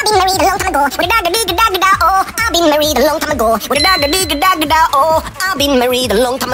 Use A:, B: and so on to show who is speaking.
A: married a long time ago. With a dagga digga dagga da. Oh, I've been married a long time ago. With a dagga digga dagga da. Oh, I've been married a long time ago.